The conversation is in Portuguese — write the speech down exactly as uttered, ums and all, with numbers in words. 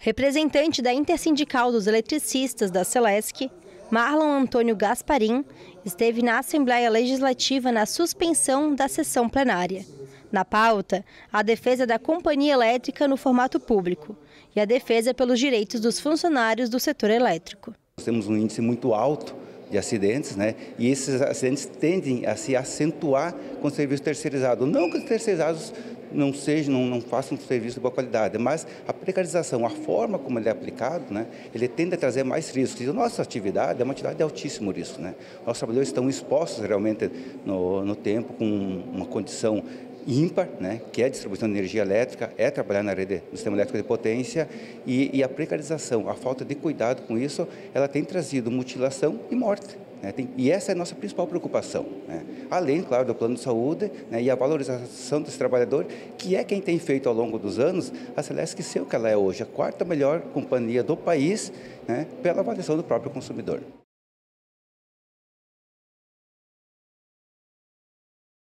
Representante da Intersindical dos Eletricistas da Celesc, Marlon Antônio Gasparim, esteve na Assembleia Legislativa na suspensão da sessão plenária. Na pauta, a defesa da companhia elétrica no formato público e a defesa pelos direitos dos funcionários do setor elétrico. Nós temos um índice muito alto de acidentes, né? E esses acidentes tendem a se acentuar com o serviço terceirizado. Não que os terceirizados não sejam, não, não façam um serviço de boa qualidade, mas a precarização, a forma como ele é aplicado, né? Ele tende a trazer mais riscos. E a nossa atividade é uma atividade de altíssimo risco, né? Nossos trabalhadores estão expostos realmente no, no tempo com uma condição ímpar, né, que é a distribuição de energia elétrica, é trabalhar na rede do sistema elétrico de potência e, e a precarização, a falta de cuidado com isso, ela tem trazido mutilação e morte. Né, tem, e essa é a nossa principal preocupação. Né, além, claro, do plano de saúde, né, e a valorização desse trabalhador, que é quem tem feito ao longo dos anos a Celesc ser o que ela é hoje, a quarta melhor companhia do país, né, pela avaliação do próprio consumidor.